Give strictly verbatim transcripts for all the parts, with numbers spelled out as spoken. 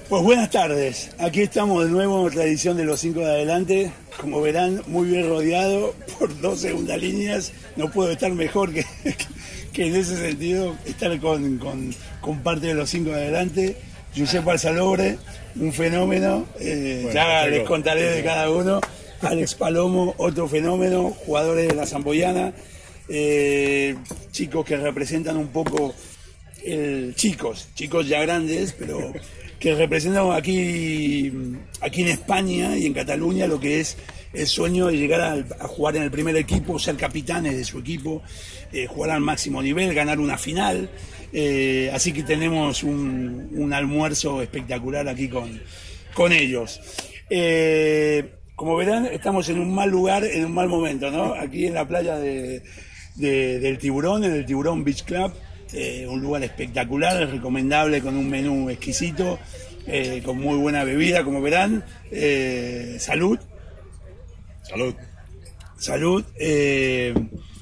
Pues buenas tardes, aquí estamos de nuevo en la edición de los cinco de adelante. Como verán, muy bien rodeado por dos segundas líneas. No puedo estar mejor que, que en ese sentido, estar con, con, con parte de los cinco de adelante. Josep Balsalobre, un fenómeno, eh, bueno, ya les contaré de cada uno. Alex Palomo, otro fenómeno, jugadores de la Zamboyana, eh, chicos que representan un poco, el, chicos, chicos ya grandes, pero que representan aquí, aquí en España y en Cataluña lo que es el sueño de llegar a, a jugar en el primer equipo, ser capitanes de su equipo, eh, jugar al máximo nivel, ganar una final. Eh, así que tenemos un, un almuerzo espectacular aquí con, con ellos. Eh, como verán, estamos en un mal lugar, en un mal momento, ¿no? Aquí en la playa de, de, del Tiburón, en el Tiburón Beach Club. Eh, un lugar espectacular, recomendable, con un menú exquisito, eh, con muy buena bebida, como verán. Eh, salud. Salud. Salud. Eh,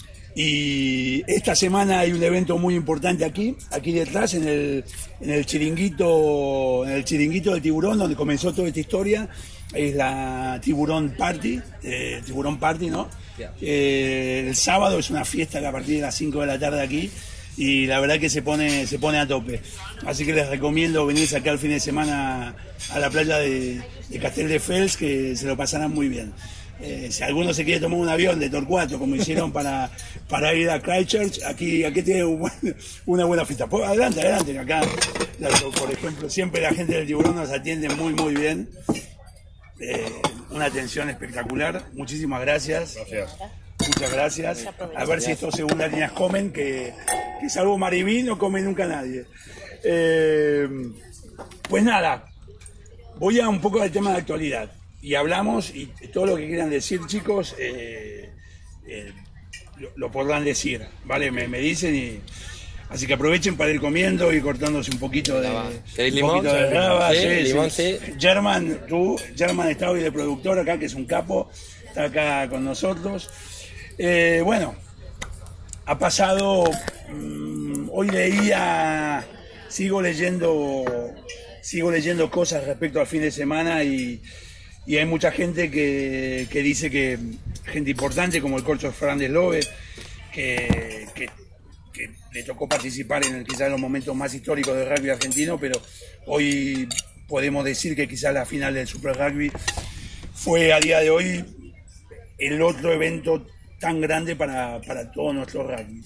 y esta semana hay un evento muy importante aquí, aquí detrás, en el, en el chiringuito, en el chiringuito del Tiburón, donde comenzó toda esta historia. Es la Tiburón Party, eh, Tiburón Party, ¿no? Yeah. Eh, el sábado es una fiesta a partir de las cinco de la tarde aquí. Y la verdad que se pone se pone a tope. Así que les recomiendo venirse acá el fin de semana a la playa de, de Castelldefels, que se lo pasarán muy bien. Eh, si alguno se quiere tomar un avión de Torcuato, como hicieron para, para ir a Christchurch, aquí, aquí tiene un buen, una buena fiesta. Pues adelante, adelante, acá, por ejemplo, siempre la gente del Tiburón nos atiende muy, muy bien. Eh, una atención espectacular. Muchísimas gracias. Gracias. Muchas gracias. A ver si estos segundas líneas comen, que, que salvo Mariví no come nunca nadie. Eh, pues nada, voy a un poco al tema de actualidad. Y hablamos, y todo lo que quieran decir, chicos, eh, eh, lo, lo podrán decir, ¿vale? Me, me dicen y... Así que aprovechen para ir comiendo y cortándose un poquito de, un limón, poquito de raba. sí, Sí, limón, sí. sí. German, tú, German está hoy de productor acá, que es un capo, está acá con nosotros. Eh, bueno, ha pasado, mmm, hoy leía, sigo leyendo, sigo leyendo cosas respecto al fin de semana y, y hay mucha gente que, que dice que, gente importante como el Corcho Fernández Lobe, que, que, que le tocó participar en quizás los momentos más históricos del rugby argentino, pero hoy podemos decir que quizás la final del Super Rugby fue a día de hoy el otro evento tan grande para, para todos nuestros rugby.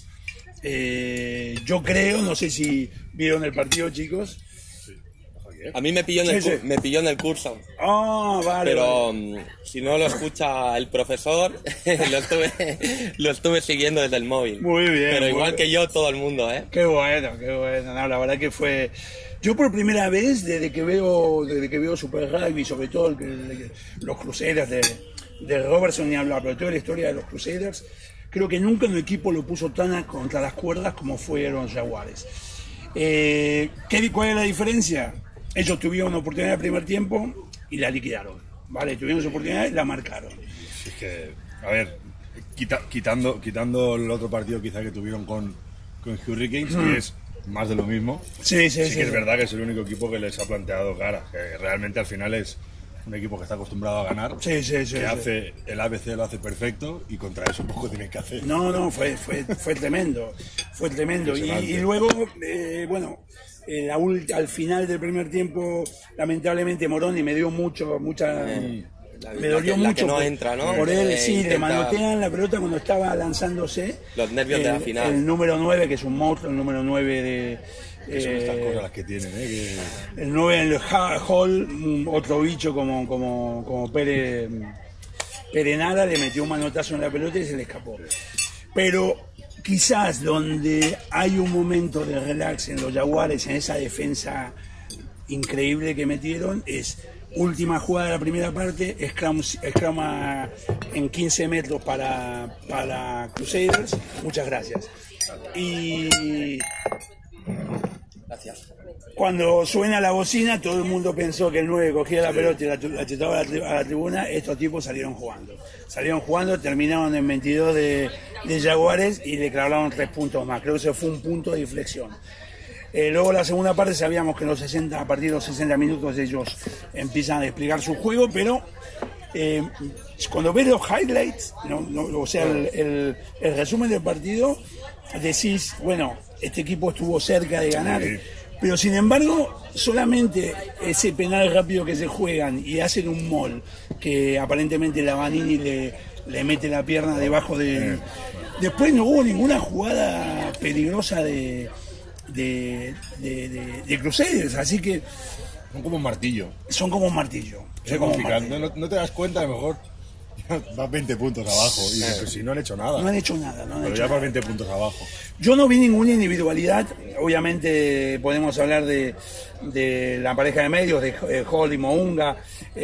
Eh, yo creo, no sé si vieron el partido, chicos. A mí me pilló en el, sí, sí. me pilló en el curso. Ah, vale. Pero vale. si no lo escucha el profesor, lo, estuve, lo estuve siguiendo desde el móvil. Muy bien. Pero igual bien. que yo, todo el mundo, ¿eh? Qué bueno, qué bueno. No, la verdad que fue... Yo por primera vez, desde que veo, desde que veo Super Rugby, sobre todo el, el, los Crusaders de, de Robertson, ni hablar, pero toda la historia de los Crusaders, creo que nunca un equipo lo puso tan a, contra las cuerdas como fueron los Jaguares. Eh, ¿qué, ¿Cuál es la diferencia? Ellos tuvieron una oportunidad en el primer tiempo y la liquidaron, ¿vale? Tuvieron su oportunidad y la marcaron. Es que, a ver, quita, quitando, quitando el otro partido quizá que tuvieron con, con Hurricanes, mm. que es más de lo mismo, sí, sí, sí, sí que es sí. verdad que es el único equipo que les ha planteado cara, que realmente al final es un equipo que está acostumbrado a ganar, sí, sí, sí, que sí. hace el A B C lo hace perfecto y contra eso poco tienen que hacer. No, no, fue, fue, fue tremendo, fue tremendo. Y, y luego, eh, bueno... Eh, la ulti, al final del primer tiempo, lamentablemente Moroni me dio mucho, mucha, eh, la, me dolió la que, mucho la que no por, entra, ¿no? por él, eh, sí, intenta... le manotean la pelota cuando estaba lanzándose. Los nervios el, de la final. El número nueve, que es un monstruo, el número nueve de... Que son estas cosas las que tienen, ¿eh? Que... El nueve en el Hall, otro bicho como, como, como Pere, Pere Nara, le metió un manotazo en la pelota y se le escapó. Pero... quizás donde hay un momento de relax en los Jaguares, en esa defensa increíble que metieron, es última jugada de la primera parte, scrum, scrum en quince metros para, para Crusaders. Muchas gracias. Y gracias. Cuando suena la bocina, todo el mundo pensó que el nueve cogía la pelota y la, la chutaba a la, a la tribuna. Estos tipos salieron jugando. Salieron jugando, terminaron en veintidós de, de Jaguares y le clavaron tres puntos más. Creo que eso fue un punto de inflexión. Eh, luego la segunda parte sabíamos que los sesenta, a partir de los sesenta minutos ellos empiezan a desplegar su juego, pero eh, cuando ves los highlights, no, no, o sea, el, el, el resumen del partido, decís, bueno, este equipo estuvo cerca de ganar, sí. Pero sin embargo, solamente ese penal rápido que se juegan y hacen un mol, que aparentemente la Vanini le, le mete la pierna debajo de... Sí. Después no hubo ninguna jugada peligrosa de... de, de, de, de Crusaders, así que son como un martillo. Son como un martillo. Es como complicado. un martillo. No, no te das cuenta, a lo mejor vas veinte puntos abajo. Y dices, si no han hecho nada. No han hecho nada. No han Pero hecho ya nada. vas veinte puntos abajo. Yo no vi ninguna individualidad. Obviamente podemos hablar de, de la pareja de medios, de eh, Hall y Mounga,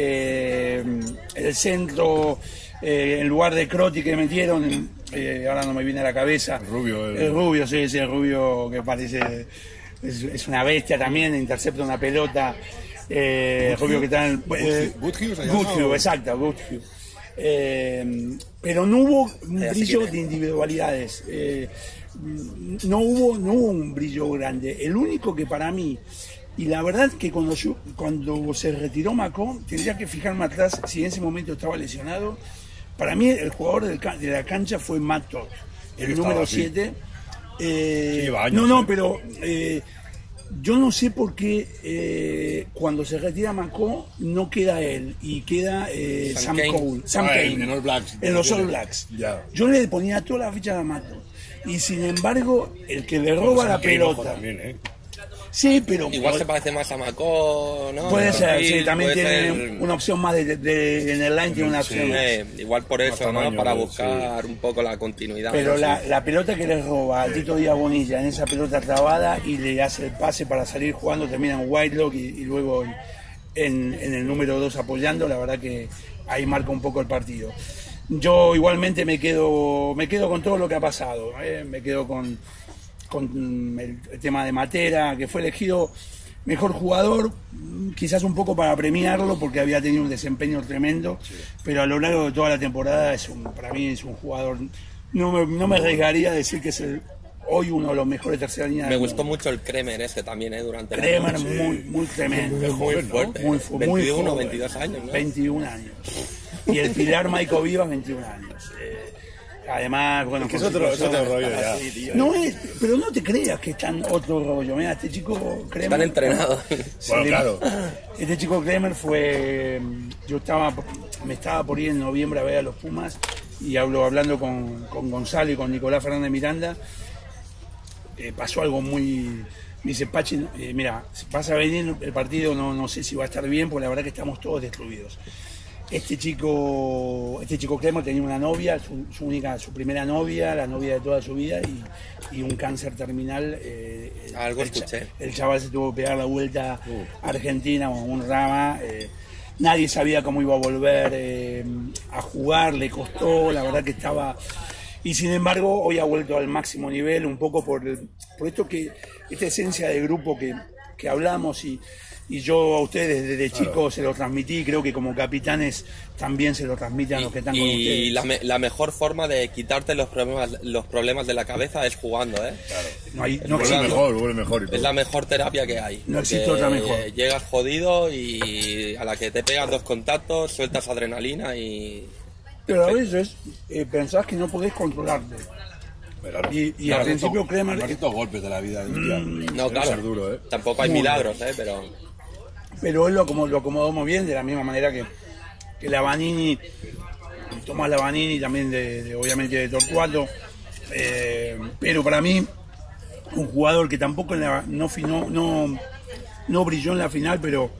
eh, el centro, eh, en lugar de Crotty que metieron, eh, ahora no me viene a la cabeza. El rubio. El, el rubio, sí, ese rubio que parece, es, es una bestia también, intercepta una pelota. Eh, el rubio que está en el... Goodhue, exacto, Goodhue. Eh, pero no hubo un brillo de individualidades. Eh, no hubo, no hubo un brillo grande. El único que para mí, y la verdad que cuando, yo, cuando se retiró Macó, tendría que fijarme atrás si en ese momento estaba lesionado. Para mí el jugador del, de la cancha fue Matt Todd, el número siete. Eh, sí, años, no, no, ¿eh? pero eh, yo no sé por qué eh, cuando se retira Macó no queda él y queda eh, Sam, Sam Cole. Sam ah, Kane, en, en, All Blacks, en los All Blacks. Ya. Yo le ponía toda la ficha a Matt Todd. Y sin embargo, el que le roba la pelota. También, ¿eh? Sí, pero... Igual se parece más a Macó, ¿no? Puede ser, sí, sí, también puede tiene ser... una opción más de, de, de, en el line, tiene una opción. Sí, eh, igual por eso, tamaño, ¿no? Para ¿no? buscar Sí. un poco la continuidad. Pero ¿no? la, Sí. la pelota que le roba a Tito Díaz Bonilla en esa pelota trabada y le hace el pase para salir jugando, termina en Whitelock y, y luego en, en el número dos apoyando, la verdad que ahí marca un poco el partido. Yo igualmente me quedo, me quedo con todo lo que ha pasado, ¿eh? Me quedo con, con el, el tema de Matera, que fue elegido mejor jugador, quizás un poco para premiarlo porque había tenido un desempeño tremendo, sí. Pero a lo largo de toda la temporada es un, para mí es un jugador, no me, no me arriesgaría a decir que es el, hoy uno de los mejores tercera línea. Me gustó mundo. Mucho el Kremer ese también, ¿eh? Durante Kremer la muy, sí. muy tremendo. Muy, muy fuerte. Muy, muy veintiuno, joven. veintidós años, ¿no? veintiún años. Y el pilar Maico Vivas, veintiún años. Eh, además, bueno... Es que es otro, es otro rollo ya. Así, tío, no es, pero no te creas que están otro rollo. Mira, este chico Kremer... Están entrenados. Bueno, claro. Este chico Kremer fue... Yo estaba, me estaba por ir en noviembre a ver a los Pumas y hablo hablando con, con Gonzalo y con Nicolás Fernández Miranda. Eh, pasó algo muy... Me dice, Pachi, eh, mira, vas a venir el partido, no, no sé si va a estar bien, porque la verdad que estamos todos destruidos. Este chico, este chico Kremer tenía una novia, su, su única, su primera novia, la novia de toda su vida, y, y un cáncer terminal. Eh, Algo el, escuché. El chaval se tuvo que pegar la vuelta uh. a Argentina con un rama. Eh, nadie sabía cómo iba a volver eh, a jugar, le costó, la verdad que estaba... Y sin embargo, hoy ha vuelto al máximo nivel, un poco por, el, por esto que, esta esencia de grupo que, que hablamos y, y yo a ustedes desde claro. chicos se lo transmití, creo que como capitanes también se lo transmiten a los que están y, con ustedes. Y la, me, la mejor forma de quitarte los problemas los problemas de la cabeza es jugando, ¿eh? Claro. No hay, no vuelve mejor, vuelve mejor. Y todo. Es la mejor terapia que hay. No existe otra mejor. Llegas jodido y a la que te pegas dos contactos, sueltas adrenalina y... Pero a veces eh, pensás que no podés controlarte. Claro. Y, y al principio Kremer... estos golpes de la vida. Mm, no, claro. Ser duro, ¿eh? Tampoco hay Muy milagros, ¿eh? Pero... Pero él lo, como, lo acomodó muy bien, de la misma manera que, que la Vanini, Tomás Lavanini, también de, de, obviamente de Torcuato. Eh, pero para mí, un jugador que tampoco en la, no, no, no, no brilló en la final, pero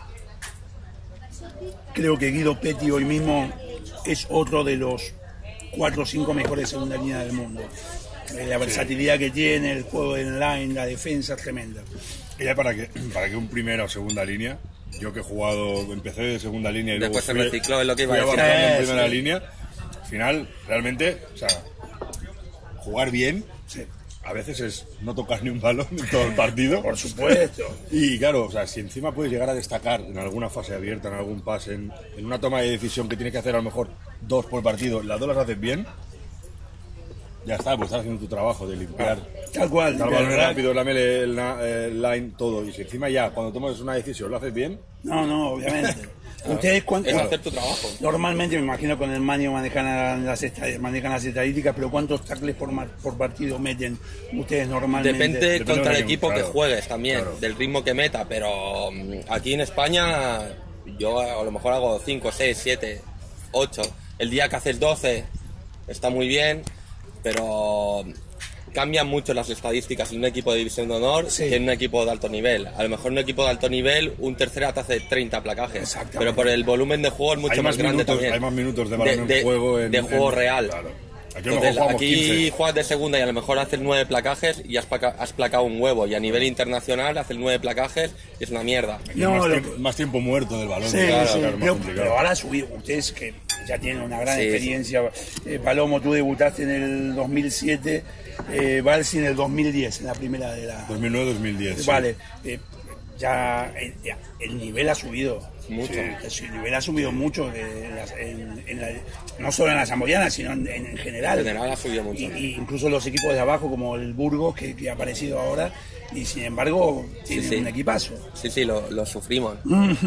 creo que Guido Petti hoy mismo es otro de los cuatro o cinco mejores segunda línea del mundo. Eh, la versatilidad sí. que tiene, el juego en line, la defensa es tremenda. Ya para que, para que un primera o segunda línea, yo que he jugado, empecé de segunda línea y después luego se recicló, es lo que iba a decir. En primera sí. línea, al final, realmente, o sea, jugar bien, sí. a veces es no tocar ni un balón en todo el partido. Por supuesto. Y claro, o sea, si encima puedes llegar a destacar en alguna fase abierta, en algún pase, en, en una toma de decisión que tienes que hacer a lo mejor dos por partido, las dos las haces bien, ya está, pues estás haciendo tu trabajo de limpiar. Tal cual. Dar de balón verdad. rápido, la mele, el, na- el line, todo. Y si encima ya, cuando tomas una decisión, lo haces bien, No, no, obviamente. ¿Ustedes cuánto? Es hacer tu trabajo. Normalmente me imagino con el Manio manejan las, estad- manejan las estadísticas, pero ¿cuántos tackles por, mar- por partido meten ustedes normalmente? Depende Depende contra de el quién, equipo claro. que juegues también, Claro. del ritmo que meta, pero mm, aquí en España yo a lo mejor hago cinco, seis, siete, ocho. El día que haces doce está muy bien, pero cambian mucho las estadísticas en un equipo de división de honor Sí. que en un equipo de alto nivel. A lo mejor en un equipo de alto nivel un tercera te hace treinta placajes, Exactamente. pero por el volumen de juego es mucho hay más, más, grande minutos, también. hay más minutos de balón de, en juego. En, de juego en- real. Claro. Aquí a lo mejor Entonces, jugamos aquí quince. juegas de segunda y a lo mejor haces nueve placajes y has, placa- has placado un huevo. Y a nivel internacional haces nueve placajes y es una mierda. Aquí No, más, lo- tiempo, más tiempo muerto del balón. Sí, claro, sí, claro, más pero, complicado. pero ahora subí, ustedes que ya tienen una gran Sí, experiencia. Eh, Palomo, tú debutaste en el dos mil siete, eh, Balsi en el dos mil diez, en la primera de la... dos mil nueve dos mil diez. sí. Vale, eh, ya, eh, ya, el nivel ha subido. Mucho. Sí, el nivel ha subido mucho, de las- en- en la- no solo en la Zamboyana, sino en, en general. En general ha subido mucho. Y, y incluso los equipos de abajo, como el Burgos, que, que ha aparecido ahora, y sin embargo tienen sí. un equipazo. Sí, sí, lo, lo sufrimos.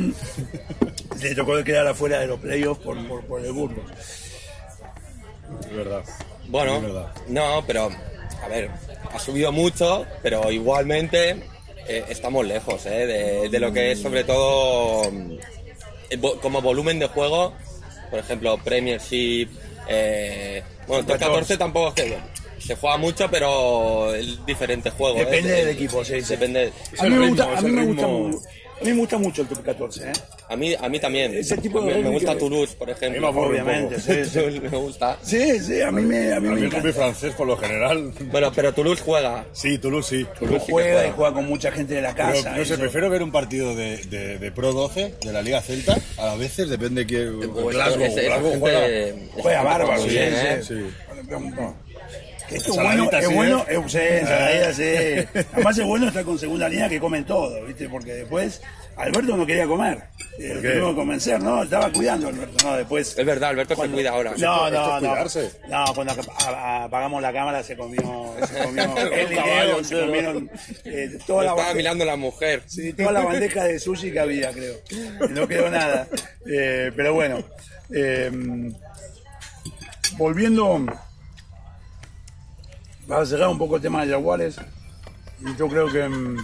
Le tocó quedar afuera de los playoffs por, por, por el Burgos. Es verdad. Bueno, Es verdad. no, pero a ver, ha subido mucho, pero igualmente eh, estamos lejos eh, de, de lo que es sobre todo mm, el vo- como volumen de juego, por ejemplo, Premiership, eh, bueno, top catorce tampoco es que se juega mucho, pero es diferente juego. eh, Depende de- del equipo, sí, sí. Depende. A mí, el me ritmo, gusta, a es mí el me gusta ritmo. mu- a mí me gusta mucho el top catorce, ¿eh? A mí, a mí también. Ese tipo de me, me rugby gusta que- Toulouse, por ejemplo. A mí me aburre un Obviamente, poco. sí, sí. me gusta. Sí, sí, a mí me, a mí A me mí el rugby encanta. francés, por lo general. Bueno, pero Toulouse juega. Sí, Toulouse sí. Toulouse sí que Juega y juega. juega con mucha gente de la Pero, casa. no sé, eso. prefiero ver un partido de, de, de Pro doce, de la Liga Celta, a veces depende de quién. Pues Glasgow, esa- esa Glasgow gente- juega. esa Juega gente bárbaro, muy sí, bien, sí. ¿eh? Sí. Esto es bueno, Ensaladita, es sí, bueno, ¿eh? es, sí, ensaladita, sí. Además es bueno estar con segunda línea que comen todo, ¿viste? Porque después Alberto no quería comer. Eh, Lo qué? tuvimos que convencer, ¿no? Estaba cuidando Alberto, no, después... Es verdad, Alberto Cuando- se cuida ahora. No, Esto es no, no. cuidarse. No, cuando a- a- apagamos la cámara se comió, se comió él y caballo Diego, se entero. comieron eh, toda la Estaba bandeja, mirando la mujer. sí, toda la bandeja de sushi que había, creo. Y no quedó nada. Eh, pero bueno, eh, volviendo para cerrar un poco el tema de Jaguares, yo creo que mm,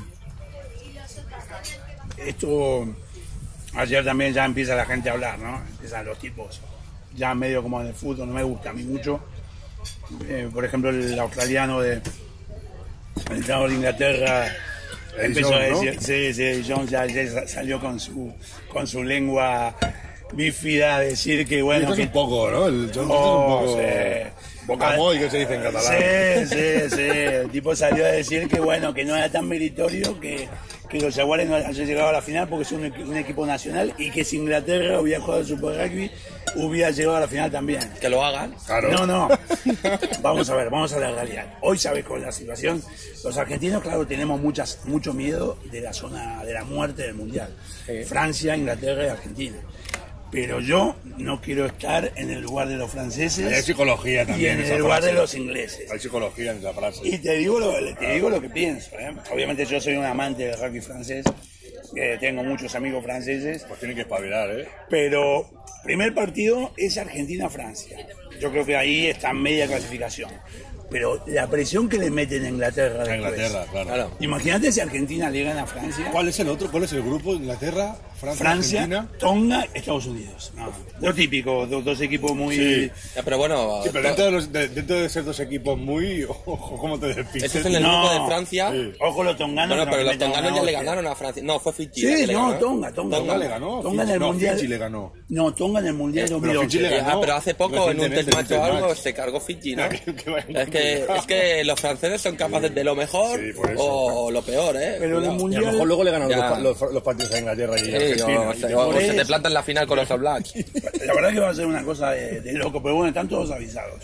esto ayer también ya empieza la gente a hablar, ¿no? Empiezan los tipos ya medio como en el fútbol, no me gusta a mí mucho. Eh, por ejemplo, el australiano de el entrenador de Inglaterra Eddie empezó Jones, a ¿no? decir, sí, sí, Jones ya, ya salió con su con su lengua bífida a decir que bueno, Esto es que un poco, ¿no? El Jones Oh, es un poco. sí. Bocamoy, que se dice en catalán. Sí, sí, sí. El tipo salió a decir que bueno, que no era tan meritorio que, que los Jaguares no hayan llegado a la final porque son un, equi- un equipo nacional y que si Inglaterra hubiera jugado el Super Rugby hubiera llegado a la final también. Que lo hagan. Claro. No, no. Vamos a ver, vamos a la realidad. Hoy sabes con la situación, los argentinos, claro, tenemos muchas, mucho miedo de la zona de la muerte del mundial. Francia, Inglaterra y Argentina. Pero yo no quiero estar en el lugar de los franceses Hay psicología y también. en esa el lugar frase. de los ingleses. Hay psicología en esa frase. Y te digo lo, te digo lo que pienso. ¿eh? Obviamente yo soy un amante del rugby francés, eh, tengo muchos amigos franceses, Pues tienen que espabilar, ¿eh? pero primer partido es Argentina-Francia. Yo creo que ahí está media clasificación. Pero la presión que le meten a Inglaterra A después. Inglaterra, claro. Claro. Imagínate si Argentina le gana a Francia. ¿Cuál es el otro? ¿Cuál es el grupo? Inglaterra, Francia, Francia, Argentina. Tonga, Estados Unidos. No, lo típico, do- dos equipos muy... Sí. Ya, pero bueno, Sí, pero to- dentro de, los, de, dentro de ser dos equipos muy... Ojo, ¿cómo te despistes? eso es en el No. grupo de Francia. Sí. Ojo los tonganos. Bueno, que pero nos los meten tonganos una ya le hostia. ganaron a Francia. No, fue Fiji. la Sí, que le no, ganó. Tonga, Tonga. Tonga le ganó. Tonga en Fiji- el no, mundial. Fiji le ganó. No, Tonga en el mundial Eh, dos pero mil Fiji once. le Eh, ganó ah, pero hace poco en un recientemente, test match o en un algo test match. se cargó Fiji, ¿no? Que- que vaya- Es que, es que los franceses son capaces de lo mejor Sí, por eso. o lo peor, ¿eh? Pero en el Cuidado. Y a lo mundial... mejor luego le ganan Ya. los, los, los partidos a Inglaterra y Sí, Argentina. o, Y se, te- o- o por se te eso. planta en la final con los All Blacks. La verdad que va a ser una cosa de, de loco, pero bueno, están todos avisados.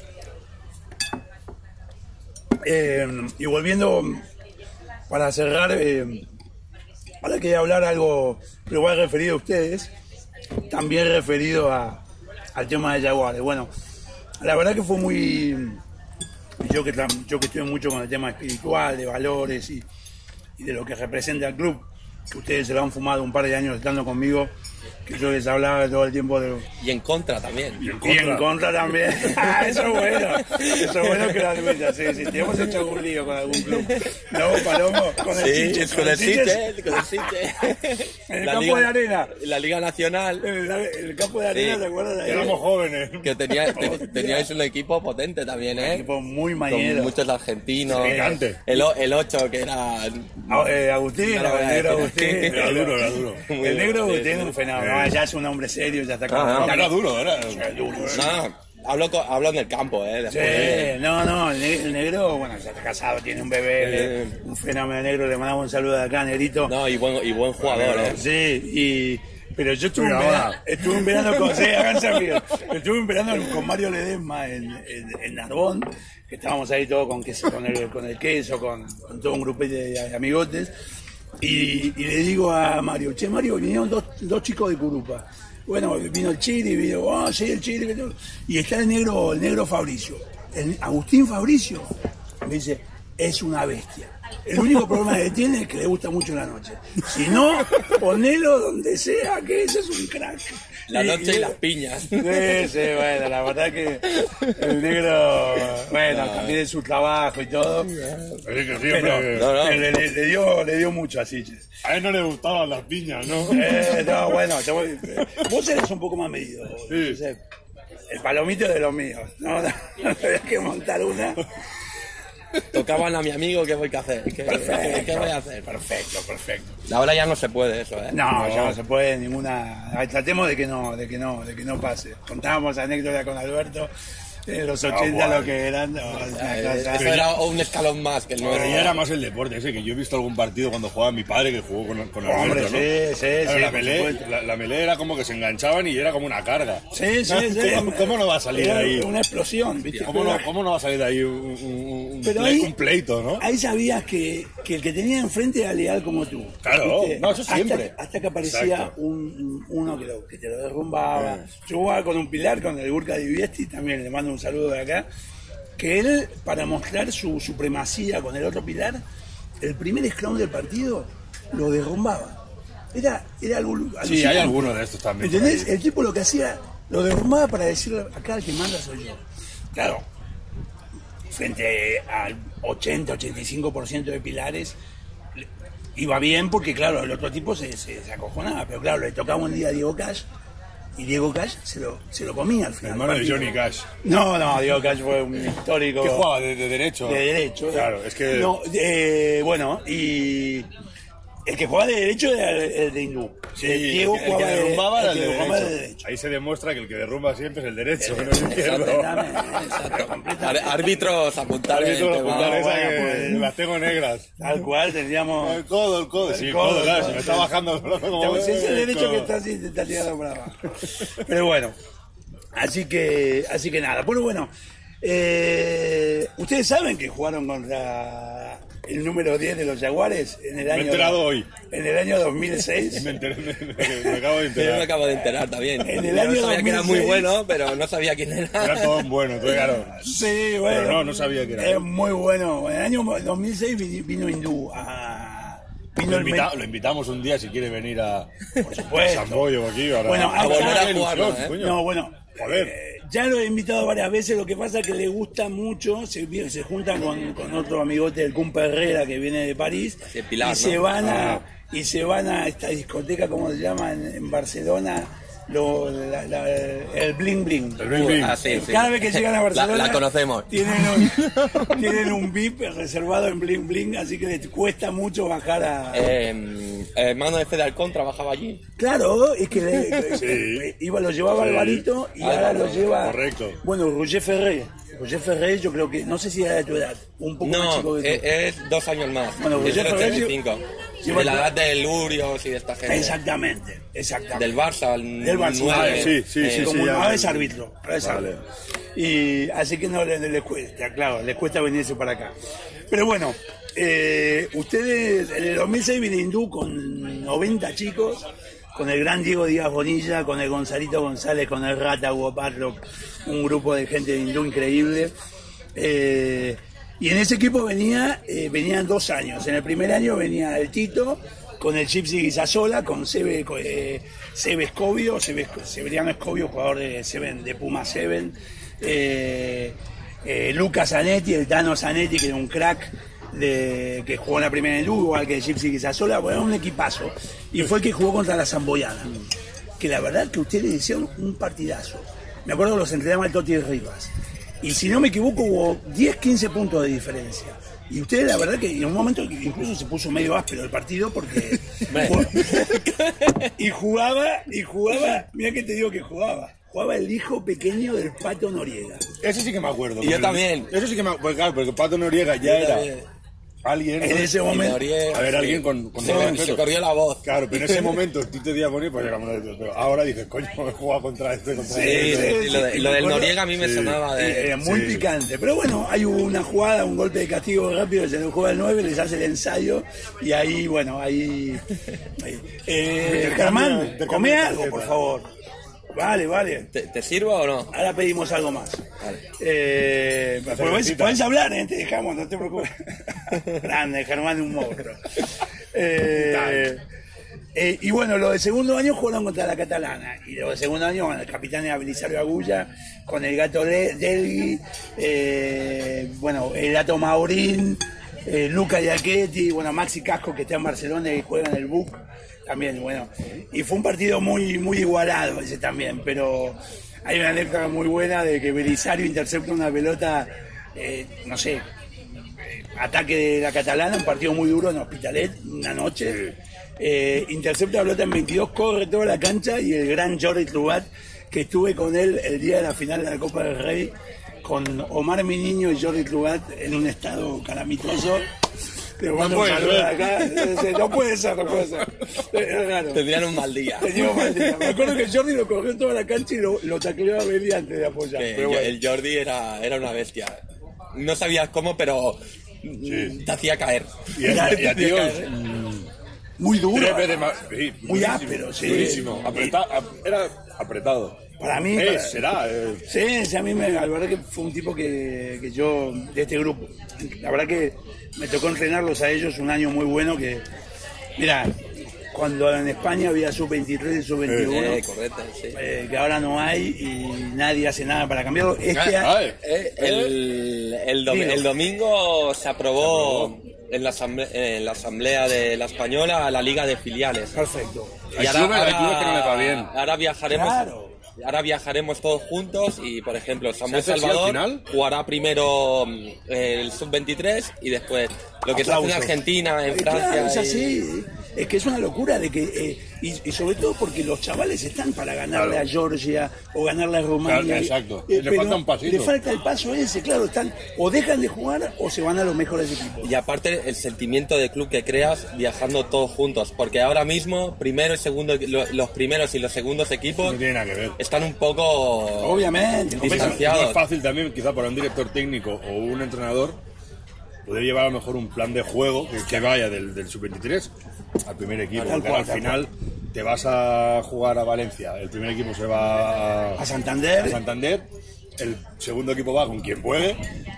Eh, y volviendo, para cerrar, eh, ahora quería hablar algo, pero igual referido a ustedes, también referido a, al tema de Jaguares. Bueno, la verdad que fue muy, Y yo que, yo que estoy mucho con el tema espiritual, de valores y, y de lo que representa el club, que ustedes se lo han fumado un par de años estando conmigo, que yo les hablaba todo el tiempo de... Y en contra también. Y en contra, y en contra también. Eso es bueno. Eso es bueno que lo admitas. Sí, sí, te hemos hecho algún lío con algún club. No, Palomo, con el sí, Sitges. Con el Sitges, con el Sitges. En el la campo Liga, de arena. La Liga Nacional. En el, el campo de arena, sí. ¿te acuerdas? De ahí? Éramos jóvenes. Que tenía, te, teníais un equipo potente también, ¿eh? Un equipo muy mañero. Con muchos argentinos. Picante. El, el ocho, que era... Ah, eh, Agustín, no, no, el negro Agustín. Era duro, era duro. El negro Agustín es un fenómeno. Ah, ya es un hombre serio, ya está con Ah, no. Era duro, era duro. No, hablo, con, hablo en el campo, ¿eh? Sí, Después, no, no, el negro, el negro, bueno, ya está casado, tiene un bebé, Sí. un fenómeno negro, le mandamos un saludo de acá, negrito. No, y buen, y buen jugador, ¿eh? Sí, y... Pero yo estuve, Mira, un verano, ahora. estuve un verano con, sí, háganse amigos. Estuve un verano con Mario Ledesma en, en, en Narbón, que estábamos ahí todos con, queso, con, el, con el queso, con, con todo un grupete de amigotes. Y, y le digo a Mario, che, Mario, vinieron dos, dos chicos de Curupa. Bueno, vino el Chiri, vino, oh, sí, el Chiri. Y está el negro, el negro Fabricio. El, Agustín Fabricio me dice, es una bestia. El único problema que tiene es que le gusta mucho la noche. Si no, ponelo donde sea, que ese es un crack. La Y- noche y, y- las piñas. Sí, sí, bueno, la verdad que el negro, bueno, también es su trabajo y todo. Es que Pero, siempre... No, no. le, le- le dio, le dio mucho a Sitges. A él no le gustaban las piñas, ¿no? Eh, no, bueno, te voy- vos eres un poco más medido. Sí. Josep. El palomito es de los míos. No, no, no tenés que montar una. Tocaban a mi amigo, ¿qué voy a hacer? ¿Qué, Perfecto, ¿qué voy a hacer? Perfecto, perfecto. Ahora ya no se puede eso, ¿eh? No, ya no se puede ninguna. Tratemos de que no, de que no, de que no pase. Contábamos anécdotas con Alberto en los ochenta, bueno. lo que eran. No, una Eh, cosa- Eso era un escalón más que el Pero nuestro. ya era más el deporte ese, que yo he visto algún partido cuando jugaba mi padre, que jugó con, con Alberto, Hombre, ¿no? sí, sí, Claro, sí, la, por melé, supuesto. la, la melé era como que se enganchaban y era como una carga. Sí, sí, sí. ¿Cómo, cómo no va a salir Era de ahí? una explosión, ¿viste? ¿Cómo Pero- no, ¿Cómo no va a salir de ahí un, un, un, Pero ple- ahí- un pleito, no? Ahí sabías que, que el que tenía enfrente era leal como tú. Claro, ¿viste? no, eso Hasta- siempre. Hasta, que aparecía Exacto. un, un- uno que, lo- que te lo derrumbaba. Yo jugaba con un pilar, con el Gurka Di Viesti, también le mando un saludo de acá. Que él, para mostrar su supremacía con el otro pilar, el primer scrum del partido lo derrumbaba. Era, era algo Sí, alucinante. hay algunos de estos también. por ¿Entendés? ahí. El tipo lo que hacía, lo derrumbaba para decirle, acá el que manda soy yo. Claro, frente al ochenta, ochenta y cinco por ciento de pilares, le- iba bien porque, claro, el otro tipo se, se, se acojonaba. Pero claro, le tocaba un día a Diego Cash y Diego Cash se lo, se lo comía al final. Hermano de Partido. Johnny Cash. No, no, Diego Cash fue un histórico. ¿Qué jugaba? ¿De, de derecho? De derecho. Claro, es que... No, eh, bueno, y el que jugaba de derecho era el, el de Hindú. Sí, el Diego el que jugaba de- derrumbaba era el el que de jugaba derecho. de derecho. Ahí se demuestra que el que derrumba siempre es el derecho, no el izquierdo. Exactamente, exacto, completamente. Ar- Árbitros apuntar Has visto el la tema. puntada Ah, esa bueno, que pues. las tengo negras. Tal cual, tendríamos... El codo, el codo. Sí, el codo, codo, claro, el se me codo. está bajando el brazo como... Si es el derecho codo. que está así, te está tirando para abajo. Pero bueno, así que, así que nada. Bueno, bueno, eh, ustedes saben que jugaron contra el número diez de los Jaguares en el Me he año... enterado hoy. En el año dos mil seis. Me, enteré, me, me- me acabo de Yo me enterar. acabo de enterar también. En el Yo año sabía que era muy dos mil seis. bueno, pero no sabía quién Era era. todo bueno, entonces claro. Sí, bueno. Pero no, no sabía que era. Es muy bueno. En el año dos mil seis vino, vino Hindú a... Vino Lo, el invita- men- lo invitamos un día si quiere venir a, Por supuesto. a San Boyo aquí. Ahora. Bueno, A volver a acá- jugarlo, ilusión, ¿eh? coño. No, bueno, Joder. eh, ya lo he invitado varias veces, lo que pasa es que le gusta mucho, se, vi- se junta con, con otro amigote del Cumpa Herrera que viene de París, De Pilar, y se ¿no? van a Ah. y se van a esta discoteca, ¿cómo se llama? En, en Barcelona, lo, la- la- el Bling Bling. El Bling Bling. Ah, sí, sí. Cada vez que llegan a Barcelona La, la conocemos. Tienen un, tienen un V I P reservado en Bling Bling, así que les cuesta mucho bajar a... Eh, hermano de Fede Alcón trabajaba allí. Claro, es que le, Sí. iba, lo llevaba Sí. Alvarito y Ah, ahora lo lleva. correcto. Bueno, Roger Ferré. Roger Ferré, yo creo que, no sé si era de tu edad, un poco más chico No, que es, tú. es dos años más. Bueno, es Roger del Ferrer ochenta y cinco. lleva- De la edad de Lurios y de esta gente. Exactamente, exactamente. Del Barça, al Del Barça. nueve, Ah, sí, sí, eh, sí, Como sí, ya- ahora es árbitro, ahora es Vale. árbitro. Y así que no les, les cuesta, claro, les cuesta venirse para acá. Pero bueno, eh, ustedes en el dos mil seis vino Hindú con noventa chicos, con el gran Diego Díaz Bonilla, con el Gonzalito González, con el Rata Hugo Patlock, un grupo de gente de Hindú increíble. Eh, y en ese equipo venía, eh, venían dos años. En el primer año venía el Tito, con el Gypsy Guisasola, con Sebe, eh, Sebe Escobio, Sebe, Severiano Escobio, jugador de, Seven, de Puma Seven, eh, eh, Lucas Zanetti, el Tano Zanetti, que era un crack, de, que jugó en la primera en Lugo, igual que el Gypsy Guisasola, bueno, un equipazo. Y fue el que jugó contra la Zamboyana, que la verdad que ustedes hicieron un partidazo. Me acuerdo que los entrenaba el Toti Rivas. Y si no me equivoco, hubo diez, quince puntos de diferencia. Y ustedes, la verdad, que en un momento incluso se puso medio áspero el partido porque. y jugaba, y jugaba, mira que te digo que jugaba. Jugaba el hijo pequeño del Pato Noriega. Ese sí que me acuerdo. Y yo también. Eso sí que me acuerdo, pues claro, porque el Pato Noriega ya era. Alguien, en ese momento, Noriega, a ver, alguien con, con se, me, se corrió la voz. Claro, pero en ese momento Tito Díaz Bonito, pues era uno de pero ahora dices, coño, he jugado contra este, contra sí, este. Sí, lo, de, lo del Noriega a mí me sí. sonaba de... Era muy sí. picante, pero bueno, hay una jugada, un golpe de castigo rápido, se lo juega el nueve, les hace el ensayo y ahí, bueno, ahí... ahí. Eh, Germán, come algo, por favor. Vale, vale. ¿Te, ¿Te sirvo o no? Ahora pedimos algo más. Vale. Eh, podés, podés hablar, ¿eh? Te dejamos, no te preocupes. Grande, Germán es un monstruo. Eh, eh, y bueno, los de segundo año jugaron contra la Catalana. Y los de segundo año, bueno, el capitán era Belisario Agulla, con el gato Delgui, eh, bueno, el gato Maurín, eh, Luca Giacchetti, bueno, Maxi Casco, que está en Barcelona y juega en el B U C. También, bueno, y fue un partido muy muy igualado ese también, pero hay una anécdota muy buena de que Belisario intercepta una pelota, eh, no sé, eh, ataque de la Catalana, un partido muy duro en Hospitalet, una noche, eh, intercepta la pelota en veintidós, corre toda la cancha y el gran Jordi Trubat, que estuve con él el día de la final de la Copa del Rey, con Omar Mi Niño y Jordi Trubat en un estado calamitoso. Pero cuando no, puede acá, no puede ser, no puede ser. Claro. Tendrían un mal día. Teníamos mal día. Me acuerdo que Jordi lo cogió en toda la cancha y lo, lo tacleó a Beli antes de apoyar. Pero bueno. El Jordi era, era una bestia. No sabías cómo, pero sí. te hacía caer. Y a, y a tíos, muy duro. Tres veces más, sí, muy áspero, sí. Durísimo. Apreta, era apretado. Para mí, eh, para, será. Eh. Sí, sí, a mí me, la verdad que fue un tipo que, que yo, de este grupo, la verdad que me tocó entrenarlos a ellos un año muy bueno que, mira, cuando en España había sub veintitrés y sub veintiuno, eh, correcto, sí. eh, que ahora no hay y nadie hace nada para cambiarlo. Este ah, ah, eh, el, el, dom el domingo se aprobó en la, asamblea, en la asamblea de la Española la Liga de Filiales. Perfecto. Y ahora, ahora, que no le va bien. ahora viajaremos. Claro. Ahora viajaremos todos juntos y, por ejemplo, Samuel Salvador jugará primero el sub veintitrés y después lo que se hace en Argentina, en Francia. Claro, es y... así. Es que es una locura de que eh, y, y sobre todo porque los chavales están para ganarle claro. a Georgia o ganarle a Rumania. Claro, exacto. Eh, le falta un pasito. Le falta el paso ese, claro. Están o dejan de jugar o se van a los mejores equipos. Y aparte el sentimiento de club que creas viajando todos juntos, porque ahora mismo primero y segundo, los primeros y los segundos equipos no tiene nada que ver. Están un poco obviamente distanciados. No es fácil también, quizá para un director técnico o un entrenador, poder llevar a lo mejor un plan de juego que, que vaya del, del sub veintitrés al primer equipo, porque al final te vas a jugar a Valencia, el primer equipo se va a, a Santander, a Santander, el segundo equipo va con quien juegue,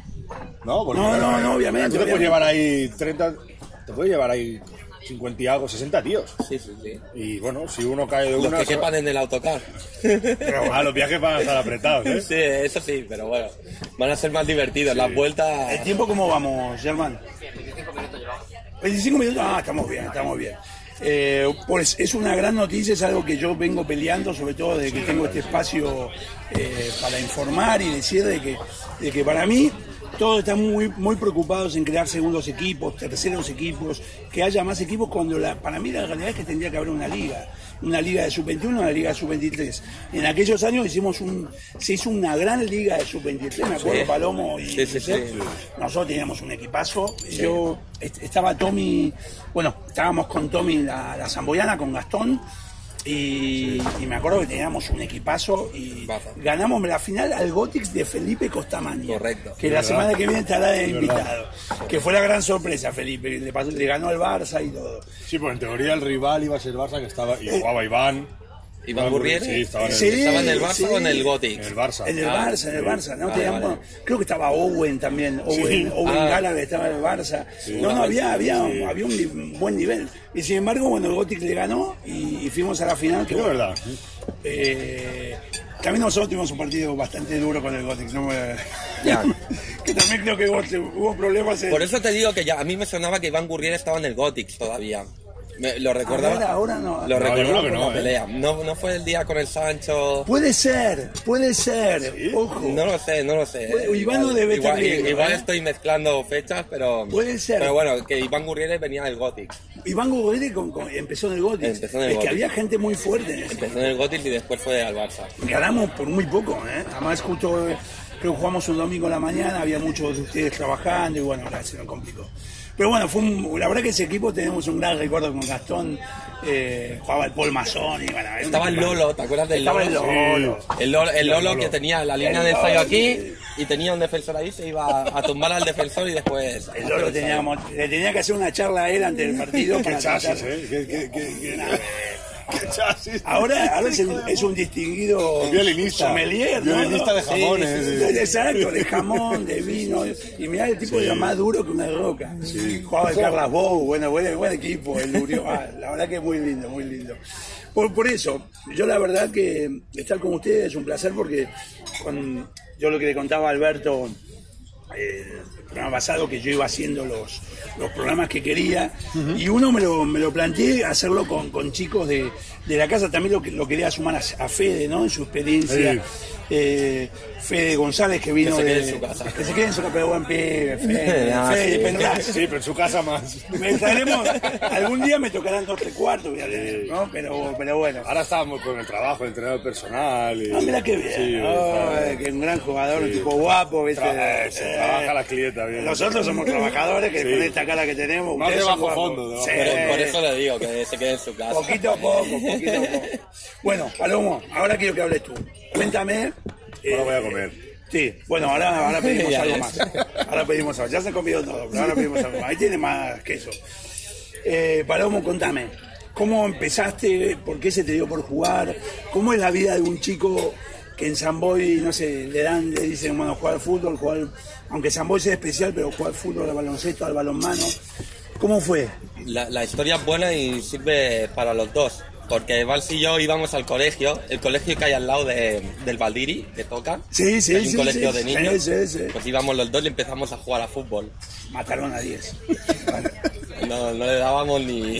¿no? Porque no, no, no, obviamente. Tú te puedes llevar ahí treinta, te puedes llevar ahí cincuenta y algo, sesenta tíos. Sí, sí, sí. Y bueno, si uno cae de los una... Los que quepan en el autocar. Pero ah, los viajes van a estar apretados, ¿eh? Sí, eso sí, pero bueno, van a ser más divertidos, sí. Las vueltas... ¿El tiempo cómo vamos, Germán? veinticinco minutos llevamos. veinticinco minutos, ah, estamos bien, estamos bien. Eh, pues es una gran noticia, es algo que yo vengo peleando, sobre todo de que tengo este espacio eh, para informar y decir de que, de que para mí todos están muy, muy preocupados en crear segundos equipos, terceros equipos, que haya más equipos cuando la, para mí la realidad es que tendría que haber una liga, una liga de sub veintiuno, una liga de sub veintitrés. En aquellos años hicimos un, se hizo una gran liga de sub veintitrés, me acuerdo, sí. Palomo y sí, sí, sí. Nosotros teníamos un equipazo, sí. Yo estaba Tommy, bueno, estábamos con Tommy la, la Zamboyana, con Gastón. Y, sí. y me acuerdo que teníamos un equipazo y Baja. ganamos la final al Gotix de Felipe Costamagna. Correcto. Que la verdad. semana que viene estará de invitado. Que fue la gran sorpresa, Felipe. Le, le ganó al Barça y todo. Sí, pues en teoría el rival iba a ser Barça, que estaba y jugaba Iván. Iván Gurriere. Sí, estaba en el, Sí, ¿Estaba en el Barça sí. o en el en Gothic? el Barça. En el Ah, Barça, en el Barça, ¿no? Ah, Teníamos- vale. Creo que estaba Owen también, Owen, Owen Ah. Gallagher estaba en el Barça. no, no, había, había, había un, ni- buen nivel. Y sin embargo, bueno, el Gothic le ganó y, y fuimos a la final. Que Es bueno, verdad. eh, también nosotros tuvimos un partido bastante duro con el Gothic, ¿no? Ya. que también creo que hubo, hubo problemas en... Por eso te digo que ya a mí me sonaba que Iván Gurriere estaba en el Gothic todavía. Me- lo recordaba. Ahora, ahora no. Lo No, yo recordaba creo que por no, la ¿eh? pelea. No, no fue el día con el Sancho. Puede ser, puede ser, ojo. No lo sé, no lo sé. Bueno, Iván no debe igual, estar bien, igual ¿eh? estoy mezclando fechas, pero. Puede ser. Pero bueno, que Iván Gurriere venía del Gothic. Iván Gurriere con- con- empezó en el Gothic. Empezó en el es que Gothic. había gente muy fuerte en ese. Empezó en el Gothic y después fue al Barça. Ganamos por muy poco, ¿eh? Además, justo eh, creo que jugamos un domingo a la mañana, había muchos de ustedes trabajando y bueno, ahora se nos complicó. Pero bueno, fue un- la verdad que ese equipo tenemos un gran recuerdo con Gastón, eh, jugaba el Paul Masón y bueno, era un Estaba el equipo- Lolo, ¿te acuerdas del Estaba el Lolo? Lolo. El Lolo, el Lolo Lolo. que tenía la línea El de ensayo Lolo. aquí y tenía un defensor ahí, se iba a tumbar al defensor y después. El Lolo teníamos, le tenía que hacer una charla a él antes del partido. Qué para chasis, tratar- ¿eh? Qué, qué, qué, qué- qué chasis. Ahora, ahora es, un, es un distinguido Violinista. sommelier, ¿no? Violinista de Sí, jamones. sí, sí, exacto, de jamón, de vino. Y mirá, el tipo era más duro que una roca. Jugaba el Carlas Bou, bueno, buen, buen equipo, el Urió. Ah, la verdad que es muy lindo, muy lindo. Por, por eso, yo la verdad que estar con ustedes es un placer porque con, yo lo que le contaba a Alberto eh, el programa pasado, que yo iba haciendo los, los programas que quería, y uno me lo, me lo planteé hacerlo con, con chicos de, de la casa, también lo, que- lo quería sumar a, a Fede, ¿no? En su experiencia. Sí. Eh, Fede González, que vino Que se quede de- en su casa. Que se quede en su casa, pero buen pibe, Fede, Ah, Fede, sí. pero- Sí, pero en su casa más. me traeremos, algún día me tocarán dos, tres cuartos, voy a tener, ¿no? Pero, pero bueno. Ahora estábamos con el trabajo, el entrenador personal. Y, Ah, mira qué bien. Sí, Ay, que un gran jugador, un tipo guapo, ¿viste? Tra- eh, se Eh, trabaja la clienta bien. Nosotros somos trabajadores que Sí. con esta cara que tenemos. Más ustedes de son bajo guapos. fondo, de bajo Sí. Por, por eso le digo que se quede en su casa. Poquito a poco, poquito a poco. Bueno, Palomo, ahora quiero que hables tú. Cuéntame. Ahora voy a comer. Sí, bueno, ahora, ahora pedimos Ya, algo ya. más. Ahora pedimos algo. Ya se han comido todo, pero ahora pedimos algo más. Ahí tiene más queso. Eh, Palomo, contame. ¿Cómo empezaste? ¿Por qué se te dio por jugar? ¿Cómo es la vida de un chico que en San Boy, no sé, le dan, le dicen, bueno, jugar al fútbol, jugar, aunque San Boy sea especial, pero jugar al fútbol, al baloncesto, al balonmano? ¿Cómo fue? La, la historia es buena y sirve para los dos. Porque Vals y yo íbamos al colegio, el colegio que hay al lado de, del Valdiri, que toca. Sí, sí, Hay un sí, colegio sí, de niños. sí, sí, sí. Pues íbamos los dos y empezamos a jugar a fútbol. Mataron a diez. No, no le dábamos ni.